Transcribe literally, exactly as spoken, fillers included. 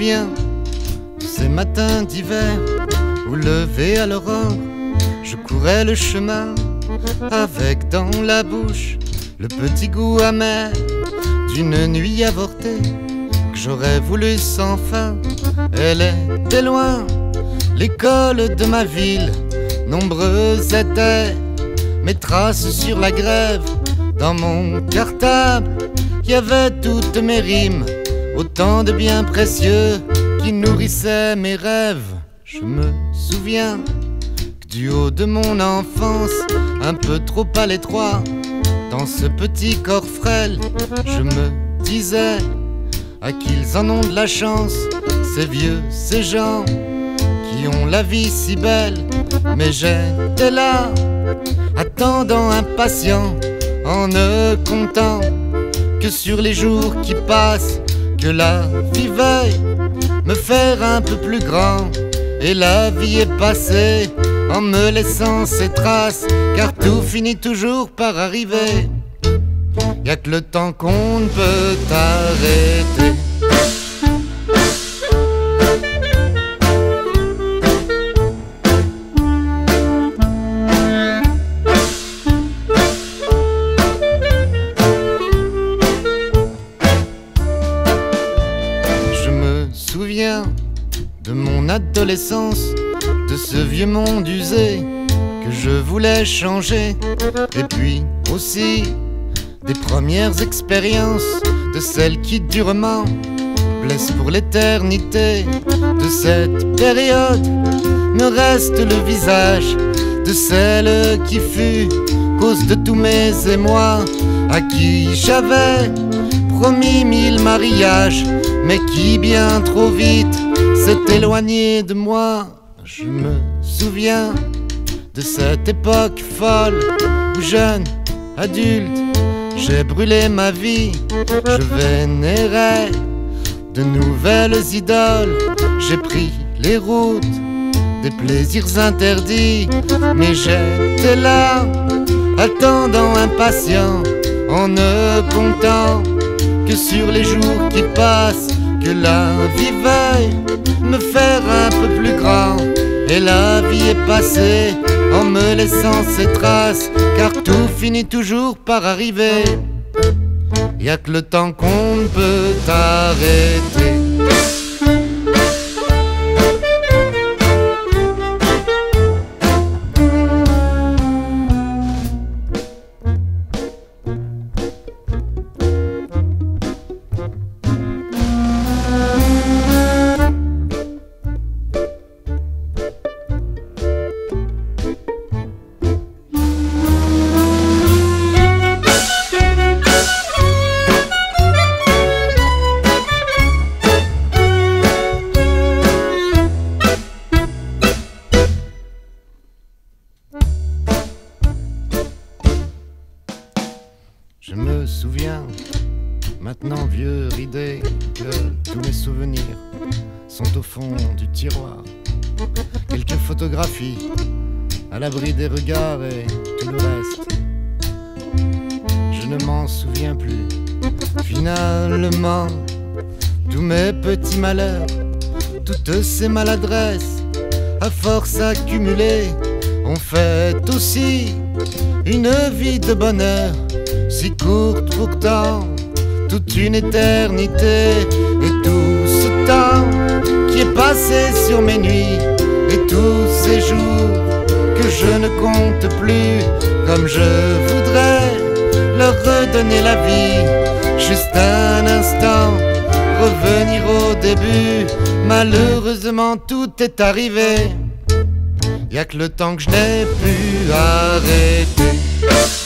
souviens de ces matins d'hiver où, levé à l'aurore, je courais le chemin avec dans la bouche le petit goût amer d'une nuit avortée que j'aurais voulu sans fin. Elle était loin, l'école de ma ville, nombreuses étaient mes traces sur la grève. Dans mon cartable, y avait toutes mes rimes, autant de biens précieux qui nourrissaient mes rêves. Je me souviens que du haut de mon enfance, un peu trop à l'étroit, dans ce petit corps frêle, je me disais à qu'ils en ont de la chance, ces vieux, ces gens qui ont la vie si belle. Mais j'étais là, attendant impatient, en ne comptant que sur les jours qui passent, que la vie veuille me faire un peu plus grand. Et la vie est passée en me laissant ses traces, car tout finit toujours par arriver. Y'a que le temps qu'on ne peut arrêter. Je me souviens de mon adolescence, de ce vieux monde usé que je voulais changer, et puis aussi des premières expériences, de celles qui durement blessent pour l'éternité. De cette période me reste le visage de celle qui fut cause de tous mes émois, à qui j'avais promis mille mariages, mais qui bien trop vite s'est éloigné de moi. Je me souviens de cette époque folle où, jeune, adulte, j'ai brûlé ma vie. Je vénérais de nouvelles idoles, j'ai pris les routes des plaisirs interdits. Mais j'étais là, attendant impatient, en ne comptant que sur les jours qui passent, que la vie veuille me faire un peu plus grand. Et la vie est passée en me laissant ses traces, car tout finit toujours par arriver. Y'a que le temps qu'on ne peut arrêter. Je me souviens, maintenant vieux ridé, que tous mes souvenirs sont au fond du tiroir. Quelques photographies à l'abri des regards et tout le reste, je ne m'en souviens plus. Finalement, tous mes petits malheurs, toutes ces maladresses, à force accumulées, ont fait aussi une vie de bonheur, si courte pourtant, toute une éternité. Et tout ce temps qui est passé sur mes nuits, et tous ces jours que je ne compte plus, comme je voudrais leur redonner la vie, juste un instant, revenir au début. Malheureusement tout est arrivé, y'a que le temps que je n'ai pu arrêter.